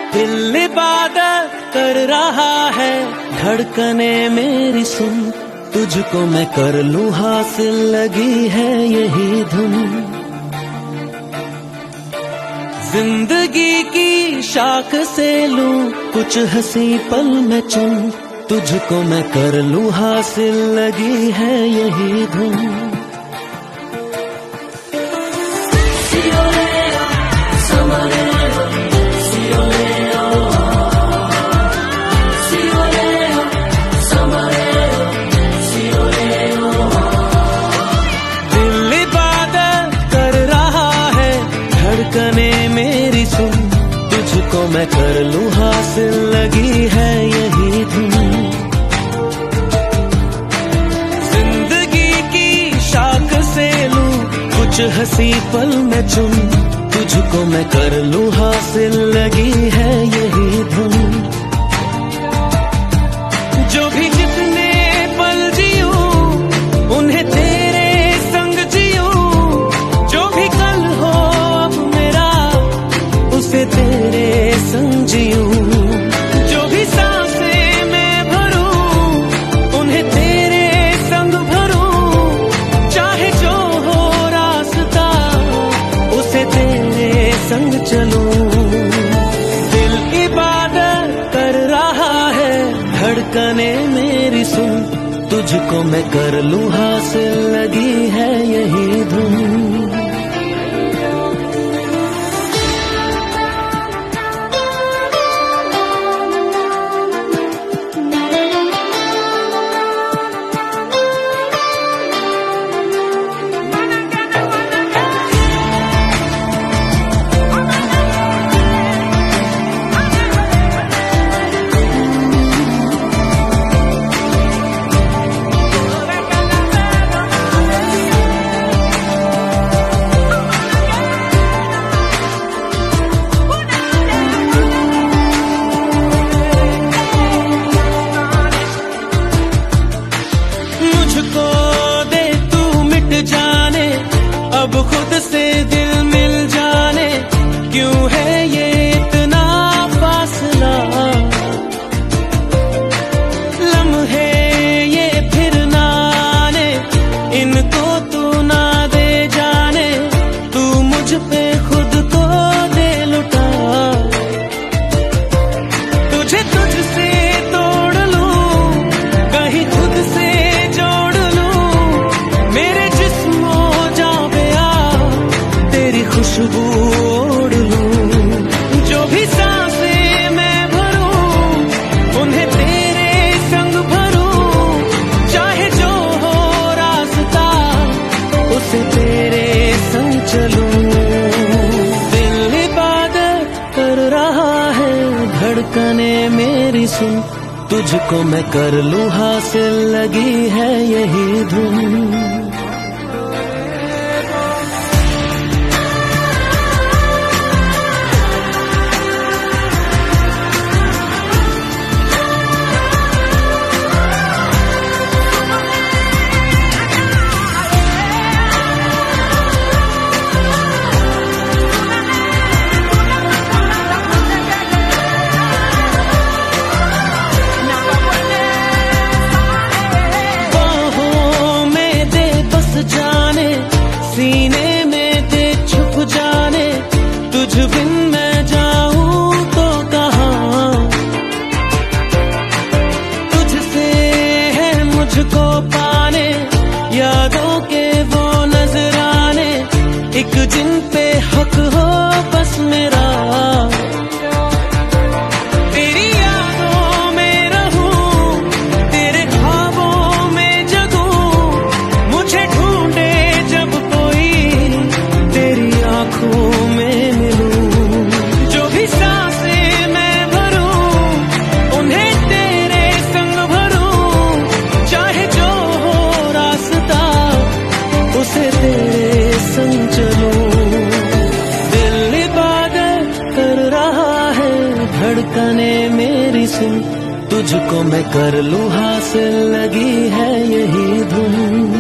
दिल इबादत कर रहा है, धड़कने मेरी सुन, तुझको मैं कर लूं हासिल, लगी है यही धुन। जिंदगी की शाख से लूं कुछ हंसी पल में चुन, तुझको मैं कर लूं हासिल, लगी है यही धुन। धड़कने मेरी सुन, तुझको मैं कर लूं हासिल, लगी है यही धुन। जिंदगी की शाख से लूं कुछ हंसी पल में चुन, तुझको मैं कर लूं हासिल, लगी है यही धुन। जो भी जितने पल जियूं उन्हें तेरे संग जियूं, जो भी कल हो उसे तेरे संग जियूं, जो भी सांसें मैं भरूं उन्हें तेरे संग भरूं, चाहे जो हो रास्ता उसे तेरे संग चलूं। दिल इबादत कर रहा है, धड़कने मेरी सुन, तुझको मैं कर लूं हासिल, लगी है यही धुन। अब खुद से दिल मिल जाने, क्यों है ये इतना फासला, लम्हे ये फिर ना आने, इनको तू ना दे जाने, तू मुझ पे खुद को दे लुटा। तुझे तुझसे तोड़ लूं, कहीं खुद से जोड़ लूं, मेरे जिस्मों खुशबू ओढ़ लूं, जो भी सांसें मैं भरूं उन्हें तेरे संग भरूं, चाहे जो हो रास्ता उसे तेरे संग चलूं। दिल इबादत कर रहा है, धड़कने मेरी सुन, तुझको मैं कर लूं हासिल, लगी है यही धुन। सीने में दे छुप जाने, तुझ बिन मैं जाऊं तो कहाँ, तुझसे है मुझको पाने, यादों के वो नजराने, एक जिन पे हक हो बस मेरा। तेरी यादों में रहूं, तेरे ख्वाबों में जगूं, मुझे ढूंढे आँखों में मिलूं, जो भी सांसें मैं भरूं उन्हें तेरे संग भरूं, चाहे जो हो रास्ता उसे तेरे संग चलूं। दिल इबादत कर रहा है, धड़कने मेरी सुन, तुझको मैं कर लूं हासिल, लगी है यही धुन।